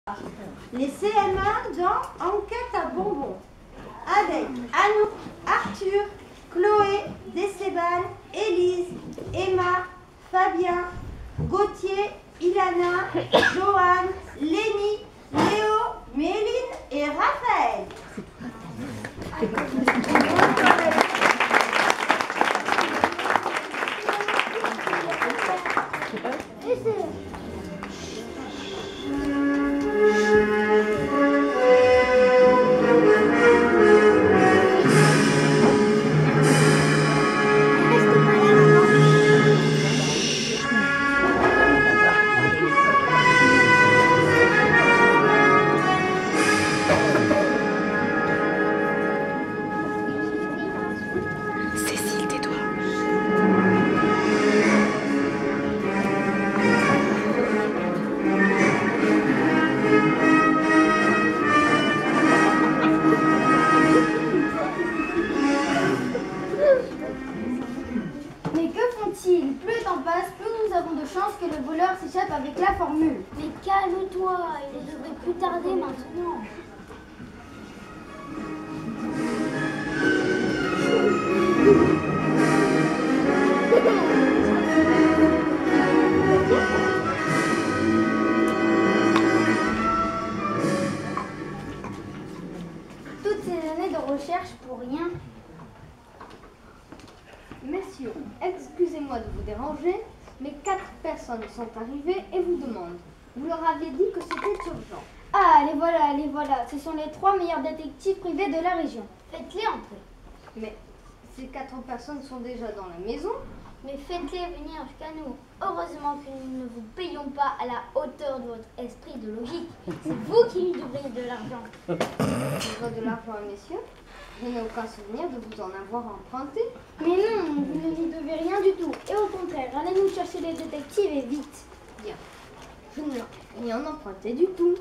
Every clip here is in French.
Les CM1 dans Enquête à bonbons, avec Anouk, Arthur, Chloé, Décébal, Élise, Emma, Fabien, Gauthier, Ilana, Joanne, Lénie, Léo, Méline et Raphaël. Avec la formule. Mais calme-toi, il ne devrait plus tarder maintenant. Toutes ces années de recherche pour rien. Messieurs, excusez-moi de vous déranger, mais 4 personnes sont arrivées et vous demandent. Vous leur aviez dit que c'était urgent. Ah, les voilà. Ce sont les 3 meilleurs détectives privés de la région. Faites-les entrer. Mais ces 4 personnes sont déjà dans la maison. Mais faites-les venir jusqu'à nous. Heureusement que nous ne vous payons pas à la hauteur de votre esprit de logique. C'est vous qui nous devriez de l'argent. Je dois de l'argent, messieurs. Je n'ai aucun souvenir de vous en avoir emprunté. Mais non, vous ne nous devez rien du tout. Et au contraire, allez nous chercher les détectives et vite. Bien. Je ne leur ai rien emprunté du tout.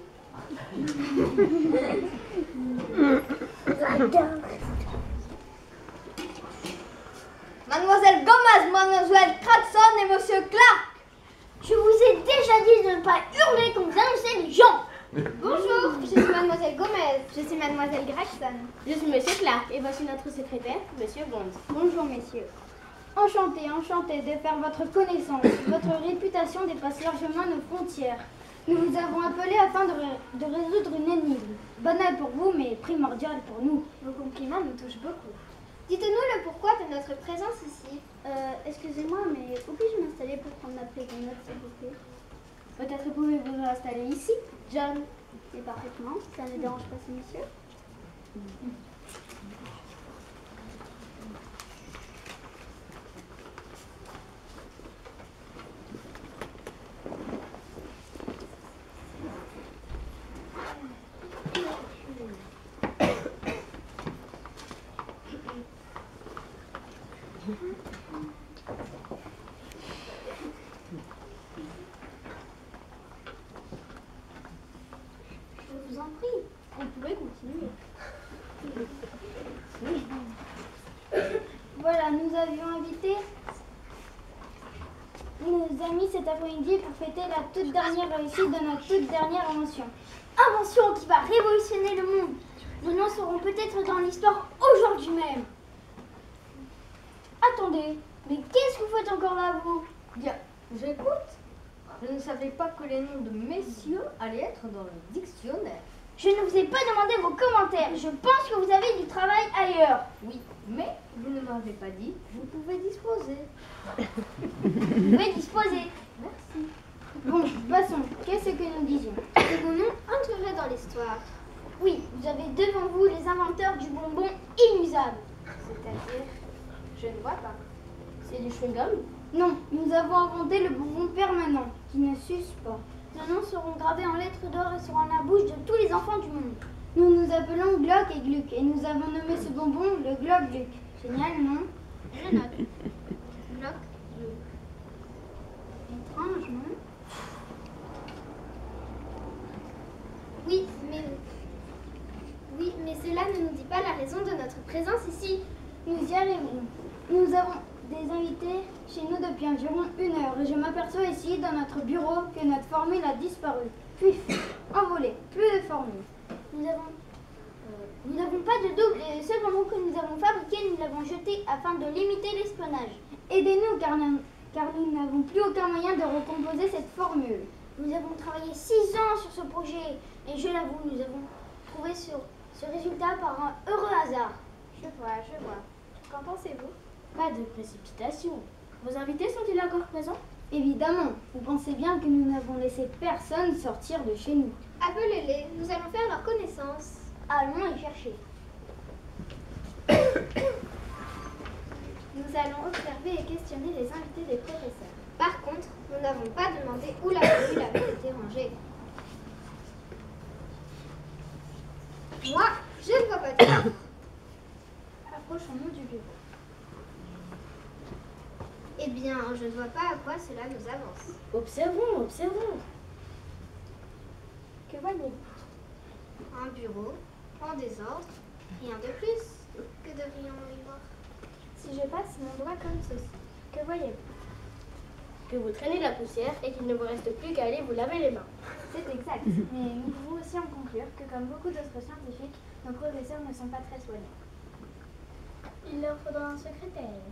Mademoiselle Gomez, Mademoiselle Cratson et Monsieur Clark. Je vous ai déjà dit de ne pas hurler quand vous annoncez les gens. Bonjour, je suis Mademoiselle Gomez, je suis Mademoiselle Gregson. Je suis Monsieur Clark et voici notre secrétaire, Monsieur Bond. Bonjour messieurs. Enchanté de faire votre connaissance. Votre réputation dépasse largement nos frontières. Nous vous avons appelé afin de résoudre une énigme. Banale pour vous, mais primordiale pour nous. Vos compliments nous touchent beaucoup. Dites-nous le pourquoi de notre présence ici. Excusez-moi, mais où puis-je m'installer pour prendre ma prise de notes, s'il vous plaît? Peut-être pouvez-vous vous installer ici, John. Et parfaitement, ça ne dérange pas ces messieurs. Je vous en prie, vous pouvez continuer. Voilà, nous avions invité nos amis cet après-midi pour fêter la toute dernière réussite de notre toute dernière invention. Invention qui va révolutionner le monde. Nous en serons peut-être dans l'histoire aujourd'hui même. Attendez, mais qu'est-ce que vous faites encore là, vous? Bien, j'écoute. Je ne savais pas que les noms de messieurs allaient être dans le dictionnaire. Je ne vous ai pas demandé vos commentaires. Je pense que vous avez du travail ailleurs. Oui, mais vous ne m'avez pas dit, vous pouvez disposer. Vous pouvez disposer. Merci. Bon, passons. Qu'est-ce que nous disions? Devons-nous entrer dans l'histoire? Oui, vous avez devant vous les inventeurs du bonbon inusable. C'est-à-dire, je ne vois pas. C'est du chewing-gum? Non, nous avons inventé le bonbon permanent, qui ne suce pas. Nos noms seront gravés en lettres d'or et seront dans la bouche de tous les enfants du monde. Nous nous appelons Glock et Gluck, et nous avons nommé ce bonbon le Glock Gluck. Génial, non? Je note. Glock. Étrange, non? Oui, mais cela ne nous dit pas la raison de notre présence ici. Nous y arriverons. Nous avons des invités chez nous depuis environ 1 heure et je m'aperçois ici dans notre bureau que notre formule a disparu. Puis, envolée. l'avons jetée afin de limiter l'espionnage. Aidez-nous car nous n'avons plus aucun moyen de recomposer cette formule. Nous avons travaillé 6 ans sur ce projet et je l'avoue, nous avons trouvé ce résultat par un heureux hasard. Je vois. Qu'en pensez-vous? Pas de précipitation. Vos invités sont-ils encore présents? Évidemment, vous pensez bien que nous n'avons laissé personne sortir de chez nous. Appelez-les, nous allons faire leur connaissance. Allons les chercher. Nous allons observer et questionner les invités des professeurs. Par contre, nous n'avons pas demandé où la formule avait été rangée. Moi, je ne vois pas de ça. Approchons-nous du bureau. Eh bien, je ne vois pas à quoi cela nous avance. Observons. Que voyez-vous? Un bureau, en désordre, rien de plus. Que devrions-nous y voir? Si je passe mon doigt comme ceci, que voyez-vous? Que vous traînez de la poussière et qu'il ne vous reste plus qu'à aller vous laver les mains. C'est exact, mais nous pouvons aussi en conclure que comme beaucoup d'autres scientifiques, nos professeurs ne sont pas très soignants. Il leur faudra un secrétaire.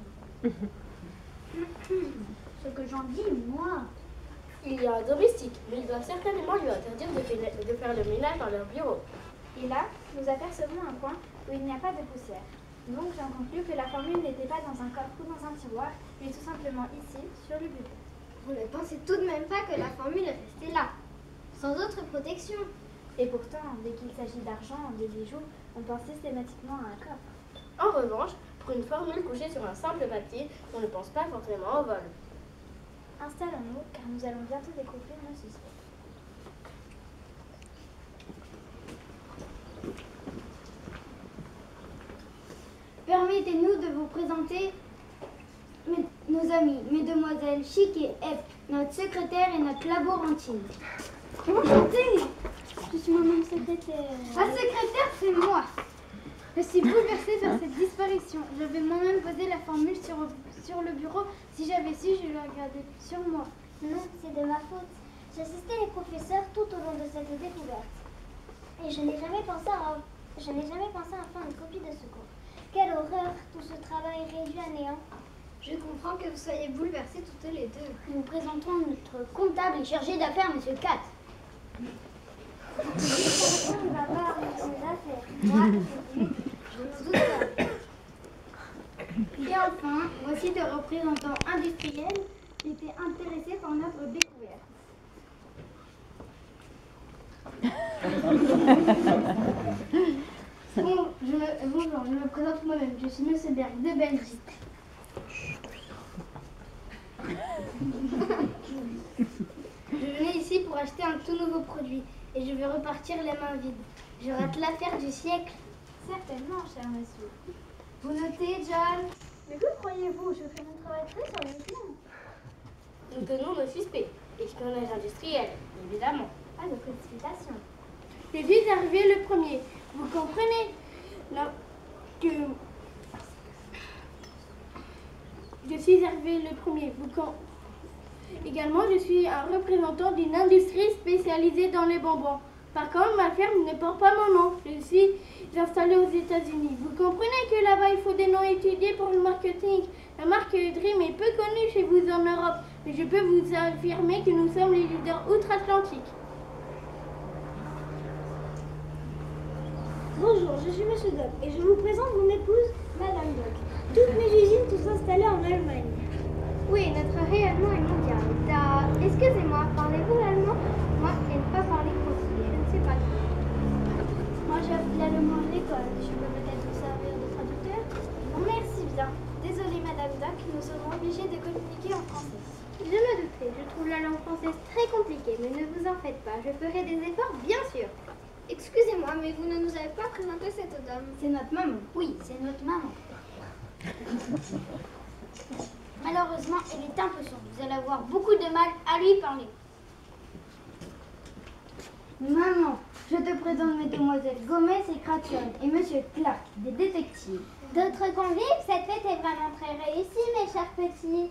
Ce que j'en dis, moi. Il y a un domestique, mais il doit certainement lui interdire de faire le ménage dans leur bureau. Et là, nous apercevons un coin où il n'y a pas de poussière. Donc j'en conclus que la formule n'était pas dans un coffre ou dans un tiroir, mais tout simplement ici, sur le bureau. Vous ne pensez tout de même pas que la formule est restée là, sans autre protection? Et pourtant, dès qu'il s'agit d'argent, de bijoux, on pense systématiquement à un coffre. En revanche, pour une formule couchée sur un simple papier, on ne pense pas forcément au vol. Installons-nous, car nous allons bientôt découvrir nos suspects. Permettez-nous de vous présenter nos amis, mesdemoiselles Chic et Epp, notre secrétaire et notre laborantine. Enchantée! Je suis moi-même secrétaire. La secrétaire, c'est moi. Je suis bouleversée par cette disparition. J'avais moi-même posé la formule sur le bureau. Si j'avais su, je l'aurais gardée sur moi. Non, c'est de ma faute. J'assistais les professeurs tout au long de cette découverte. Et je n'ai jamais pensé à faire une copie de secours. Quelle horreur, tout ce travail réduit à néant. Je comprends que vous soyez bouleversés toutes les deux. Nous présentons notre comptable et chargé d'affaires, M. Cat. On ne va pas arrêter ses affaires. Moi, je ne doute pas. Et enfin, voici des représentants industriels qui étaient intéressés par notre découverte. Bonjour, je me présente moi-même. Je suis M. Berg de Belgique. Je venais ici pour acheter un tout nouveau produit et je vais repartir les mains vides. Je rate l'affaire du siècle. Certainement, cher monsieur. Vous notez, John? Mais que croyez-vous? Je fais mon travail très sérieusement. Nous tenons nos suspects. Espionnage industriel, évidemment. Pas de précipitation. Je suis arrivé le premier. Vous comprenez que je suis arrivé le premier. Également, je suis un représentant d'une industrie spécialisée dans les bonbons. Par contre, ma ferme ne porte pas mon nom. Je suis installée aux États-Unis. Vous comprenez que là-bas, il faut des noms étudiés pour le marketing. La marque Dream est peu connue chez vous en Europe, mais je peux vous affirmer que nous sommes les leaders outre-Atlantique. Bonjour, je suis Monsieur Doc et je vous présente mon épouse, Madame Doc. Toutes mes usines sont installées en Allemagne. Oui, notre rayonnement est mondial. Excusez-moi, parlez-vous l'allemand? Moi, je n'aime pas parler français, je ne sais pas trop. Moi, j'ai appris l'allemand à l'école. Je peux peut-être vous servir de traducteur? Non, merci bien. Désolée, Madame Doc, nous serons obligés de communiquer en français. Je me doutais, je trouve la langue française très compliquée, mais ne vous en faites pas, je ferai des efforts, bien sûr. Excusez-moi, mais vous ne nous avez pas présenté cette dame. C'est notre maman. Oui, c'est notre maman. Malheureusement, elle est un peu sourde. Vous allez avoir beaucoup de mal à lui parler. Maman, je te présente mesdemoiselles Gomez et Cratchit et monsieur Clark, des détectives. D'autres convives, cette fête est vraiment très réussie, mes chers petits.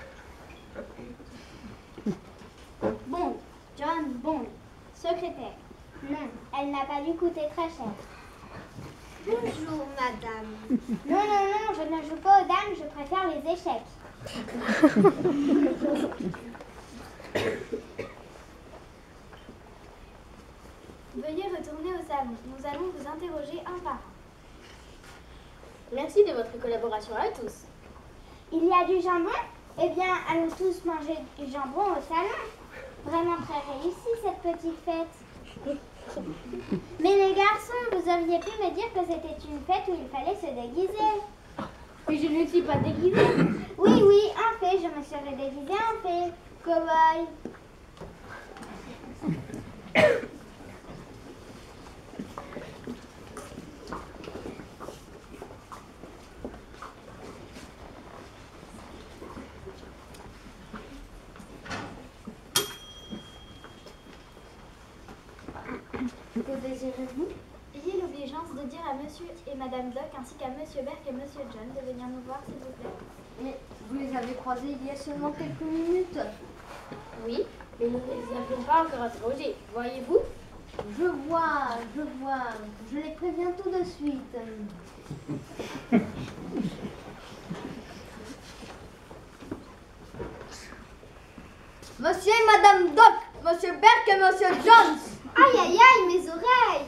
Bond, John Bond. Secrétaire. Non, elle n'a pas dû coûter très cher. Bonjour, madame. Non, non, non, je ne joue pas aux dames, je préfère les échecs. Veuillez retourner au salon. Nous allons vous interroger un par un. Merci de votre collaboration à tous. Il y a du jambon? Eh bien, allons tous manger du jambon au salon. Vraiment très réussi cette petite fête. Mais les garçons, vous auriez pu me dire que c'était une fête où il fallait se déguiser. Mais je ne suis pas déguisée. Oui, oui, en fait, je me serais déguisée en fait. Cow-boy. Que désirez-vous? Ayez l'obligeance de dire à Monsieur et Madame Doc ainsi qu'à Monsieur Berk et Monsieur John de venir nous voir, s'il vous plaît. Mais vous les avez croisés il y a seulement quelques minutes. Oui, mais nous ne les avions pas encore interrogés. Voyez-vous? Je vois. Je les préviens tout de suite. Monsieur et Madame Doc, Monsieur Berk et Monsieur Jones. Aïe, aïe, aïe, mes oreilles.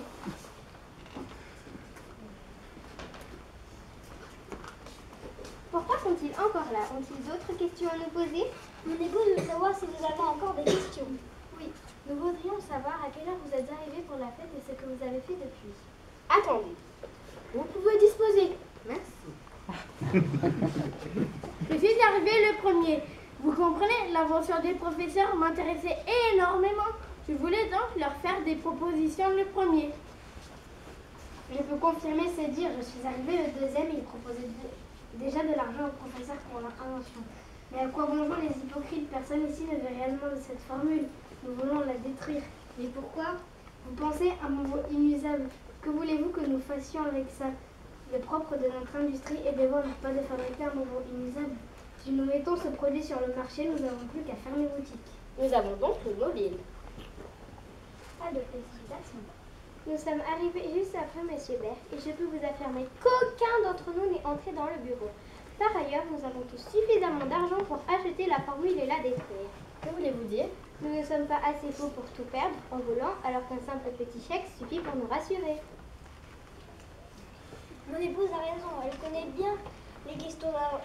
Pourquoi sont-ils encore là? Ont-ils d'autres questions à nous poser? Mon épouse veut savoir si nous avons encore des questions. Oui, nous voudrions savoir à quelle heure vous êtes arrivés pour la fête et ce que vous avez fait depuis. Attendez. Vous pouvez disposer. Merci. Je suis arrivée le premier. Vous comprenez, l'invention des professeurs m'intéressait énormément. Je voulais donc leur faire des propositions le premier. Je peux confirmer ces dires. Je suis arrivée le deuxième et ils proposaient déjà de l'argent aux professeurs pour leur invention. Mais à quoi bon jouer les hypocrites? Personne ici ne veut réellement de cette formule. Nous voulons la détruire. Mais pourquoi? Vous pensez un mot inusable. Que voulez-vous que nous fassions avec ça? Le propre de notre industrie est de vendre, pas de fabriquer un mot inusable. Si nous mettons ce produit sur le marché, nous n'avons plus qu'à fermer boutique. Nous avons donc le mobile. Pas de précipitation. Nous sommes arrivés juste après Monsieur Berk et je peux vous affirmer qu'aucun d'entre nous n'est entré dans le bureau. Par ailleurs, nous avons tous suffisamment d'argent pour acheter la formule et la détruire. Que voulez-vous dire? Nous ne sommes pas assez faux pour tout perdre en volant, alors qu'un simple petit chèque suffit pour nous rassurer. Mon épouse a raison, elle connaît bien les questions d'argent.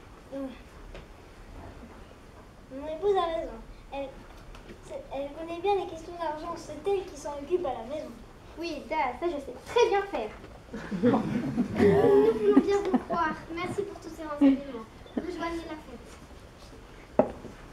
Mon épouse a raison. Elle connaît bien les questions d'argent, c'est elle qui s'en occupe à la maison. Oui, ça je sais très bien faire. Nous voulons bien vous croire. Merci pour tous ces renseignements. Rejoignez la fête.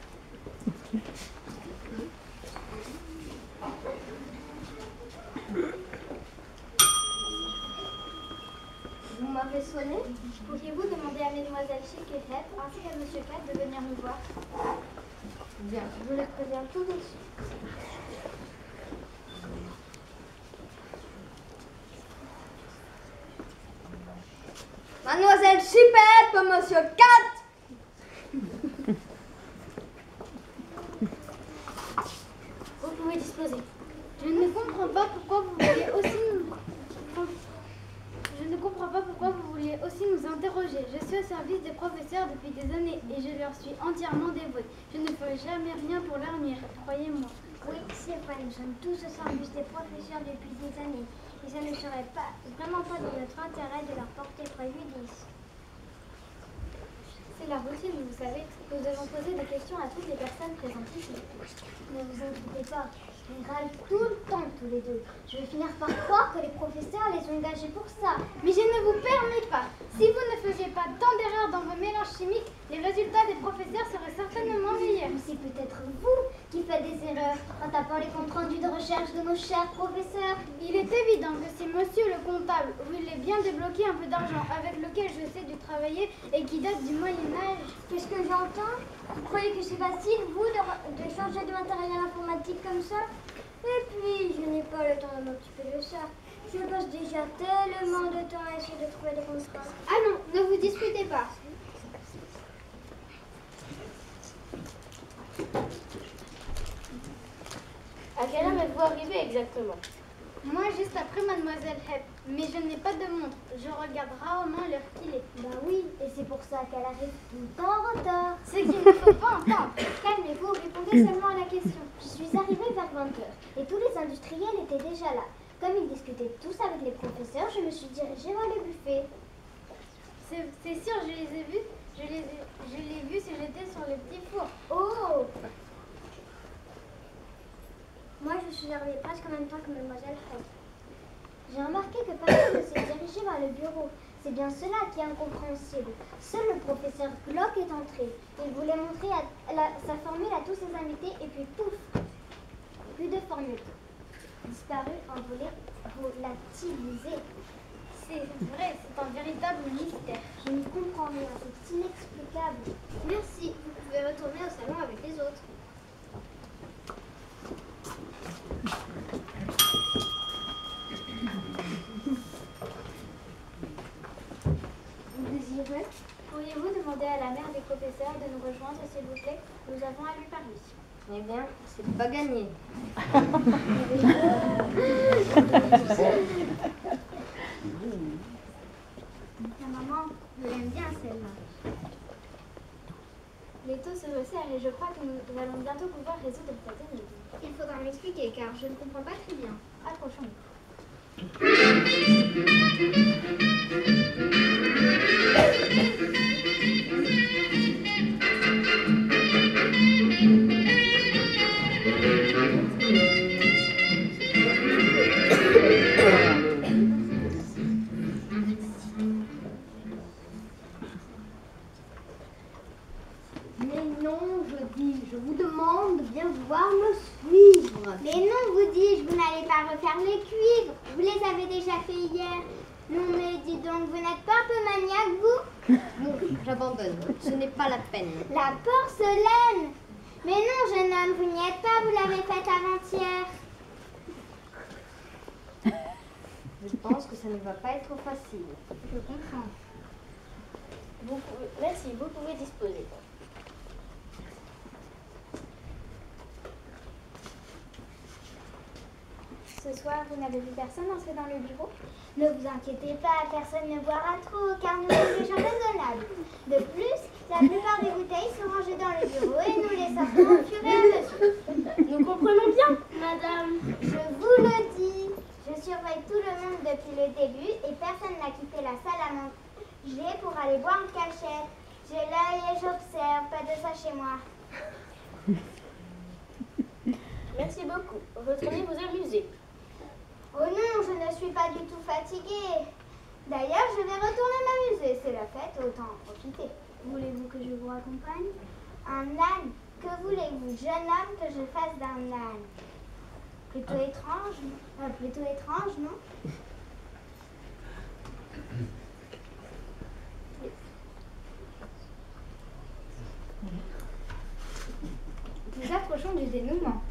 Vous m'avez sonné? Pourriez-vous demander à Mesdemoiselles Chic et Hep ainsi qu'à Monsieur Cat de venir nous voir? Bien, je les préviens tout de suite. Mademoiselle Chipette, Monsieur Cat. Vous pouvez disposer. Je ne comprends pas pourquoi vous vouliez aussi nous interroger. Je suis au service des professeurs depuis des années et je leur suis entièrement dévouée. Je ne ferai jamais rien pour leur nuire, croyez-moi. Oui, c'est vrai, nous sommes tous au service des professeurs depuis des années. Et ça ne serait vraiment pas dans notre intérêt de leur porter préjudice. C'est la routine, vous savez. Nous devons poser des questions à toutes les personnes présentes ici. Ne vous inquiétez pas, ils râlent tout le temps tous les deux. Je vais finir par croire que les professeurs les ont engagés pour ça. Mais je ne vous permets pas. Si vous ne faisiez pas tant d'erreurs dans vos mélanges chimiques, les résultats des professeurs seraient certainement meilleurs. C'est peut-être vous qui faites des erreurs en tapant les comptes rendus de recherche de nos chers professeurs. Il est évident que c'est monsieur le comptable voulait bien débloquer un peu d'argent avec lequel je sais du travailler et qui date du Moyen-Âge. Qu'est-ce que j'entends? Vous croyez que c'est facile, vous, de changer de matériel informatique comme ça? Et puis, je n'ai pas le temps de m'occuper de ça. Je passe déjà tellement de temps à essayer de trouver des contrats. Ah non, ne vous disputez pas. À quelle heure êtes-vous arrivé exactement? Moi, juste après Mademoiselle Hep. Mais je n'ai pas de montre. Je regarde rarement l'heure qu'il est. Bah oui, et c'est pour ça qu'elle arrive tout le temps en retard. Ce qu'il ne faut pas entendre. Calmez-vous, répondez seulement à la question. Je suis arrivée vers 20h et tous les industriels étaient déjà là. Comme ils discutaient tous avec les professeurs, je me suis dirigée vers le buffet. C'est sûr, je les ai vus. Je l'ai vu si j'étais sur le petit four. Oh! Moi, je suis arrivée presque en même temps que Mademoiselle Hep. J'ai remarqué que personne ne s'est dirigé vers le bureau. C'est bien cela qui est incompréhensible. Seul le professeur Glock est entré. Il voulait montrer sa formule à tous ses invités et puis pouf! Plus de formule. Disparu, envolé, volatilisé. C'est vrai, c'est un véritable mystère. Je ne comprends rien, c'est inexplicable. Merci, vous pouvez retourner au salon avec les autres. Vous désirez? Pourriez-vous demander à la mère des professeurs de nous rejoindre, s'il vous plaît? Nous avons à lui parler. Eh bien, c'est pas gagné. La maman, je l'aime bien celle-là. Les taux se resserrent et je crois que nous allons bientôt pouvoir résoudre cette énigme. Il faudra m'expliquer car je ne comprends pas très bien. Approchons-nous. Mais non, je vous demande de bien vouloir me suivre. Mais non, vous dis-je, vous n'allez pas refaire les cuivres. Vous les avez déjà fait hier. Non, mais dis donc, vous n'êtes pas un peu maniaque, vous? Bon, j'abandonne. Ce n'est pas la peine. La porcelaine! Mais non, jeune homme, vous n'y êtes pas, vous l'avez faite avant-hier. Je pense que ça ne va pas être facile. Je comprends. Merci, vous pouvez disposer. Ce soir, vous n'avez vu personne entrer dans le bureau? Ne vous inquiétez pas, personne ne boira trop, car nous sommes des gens raisonnables. De plus, la plupart des bouteilles sont rangées dans le bureau et nous les sortons au fur et à mesure. Nous comprenons bien, madame. Je vous le dis, je surveille tout le monde depuis le début et personne n'a quitté la salle à manger pour aller boire en cachette. J'ai l'œil et j'observe, pas de ça chez moi. Merci beaucoup. Retournez vous amuser. Oh non, je ne suis pas du tout fatiguée. D'ailleurs, je vais retourner m'amuser. C'est la fête, autant en profiter. Voulez-vous que je vous raccompagne? Un âne? Que voulez-vous, jeune homme, que je fasse d'un âne? Plutôt étrange, non? Nous approchons du dénouement.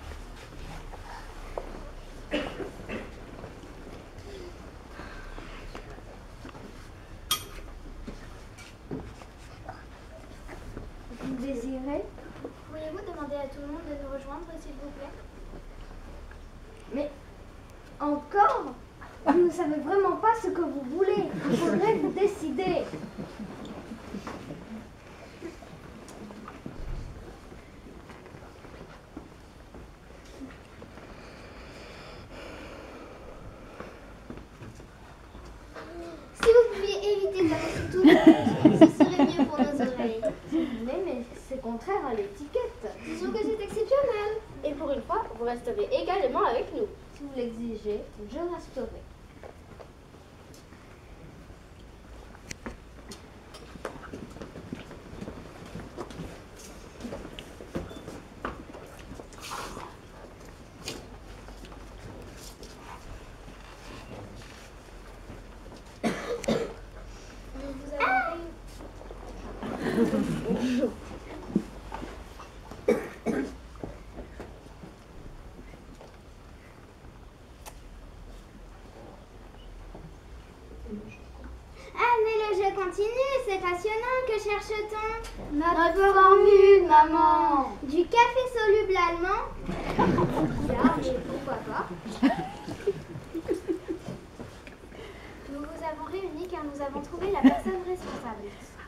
Vous désirez? Pourriez-vous demander à tout le monde de nous rejoindre, s'il vous plaît? Mais encore? Vous ne savez vraiment pas ce que vous voulez. Il faudrait vous décider. Si vous pouviez éviter d'annoncer tout le monde, ce serait mieux pour nos oreilles. Si vous voulez, mais c'est contraire à l'étiquette. Disons que c'est exceptionnel. Et pour une fois, vous resterez également avec nous. Si vous l'exigez, je resterai. Vous avez Ah, mais le jeu continue, c'est passionnant. Que cherche-t-on? Notre formule, maman. Du café soluble allemand? Bien, mais pourquoi pas? personne responsable.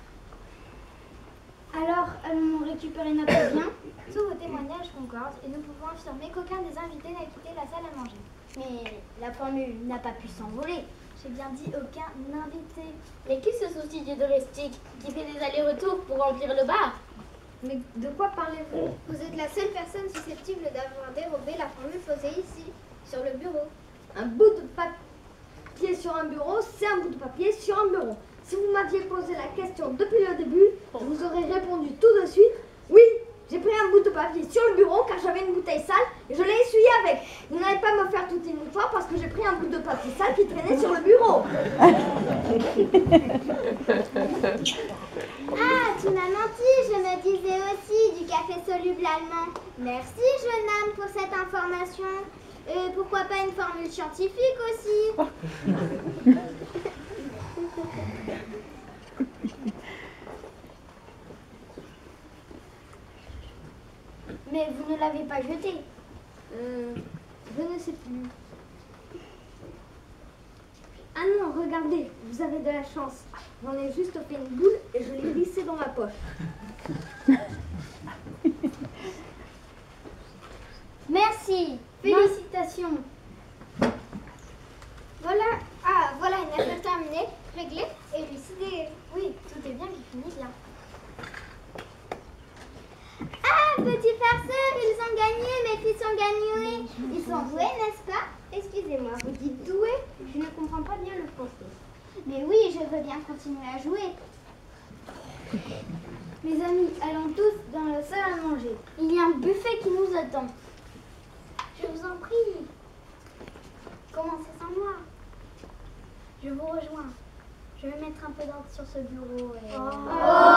Alors, allons récupérer notre bien. Tous vos témoignages concordent et nous pouvons affirmer qu'aucun des invités n'a quitté la salle à manger. Mais la formule n'a pas pu s'envoler. J'ai bien dit aucun invité. Mais qui se soucie du domestique qui fait des allers-retours pour remplir le bar? Mais de quoi parlez-vous? Vous êtes la seule personne susceptible d'avoir dérobé la formule posée ici, sur le bureau. Un bout de papier sur un bureau, c'est un bout de papier sur un bureau. Si vous m'aviez posé la question depuis le début, je vous aurais répondu tout de suite, oui, j'ai pris un bout de papier sur le bureau car j'avais une bouteille sale et je l'ai essuyé avec. Vous n'allez pas me faire toute une histoire parce que j'ai pris un bout de papier sale qui traînait sur le bureau. Ah, tu m'as menti, je me disais aussi du café soluble allemand. Merci, jeune homme, pour cette information. Pourquoi pas une formule scientifique aussi? Mais vous ne l'avez pas jeté. Je ne sais plus. Ah non, regardez, vous avez de la chance. J'en ai juste fait une boule et je l'ai glissée dans ma poche. Merci. Félicitations. Voilà une affaire terminée, réglée et élucidée. Oui, tout est bien qui finit bien. Ah, petits farceurs, ils ont gagné, mes fils ont gagné. Ils sont doués, n'est-ce pas? Excusez-moi, vous dites doué? Je ne comprends pas bien le français. Mais oui, je veux bien continuer à jouer. Mes amis, allons tous dans la salle à manger. Il y a un buffet qui nous attend. Je vous en prie. Commencez sans moi. Je vous rejoins. Je vais mettre un peu d'ordre sur ce bureau et...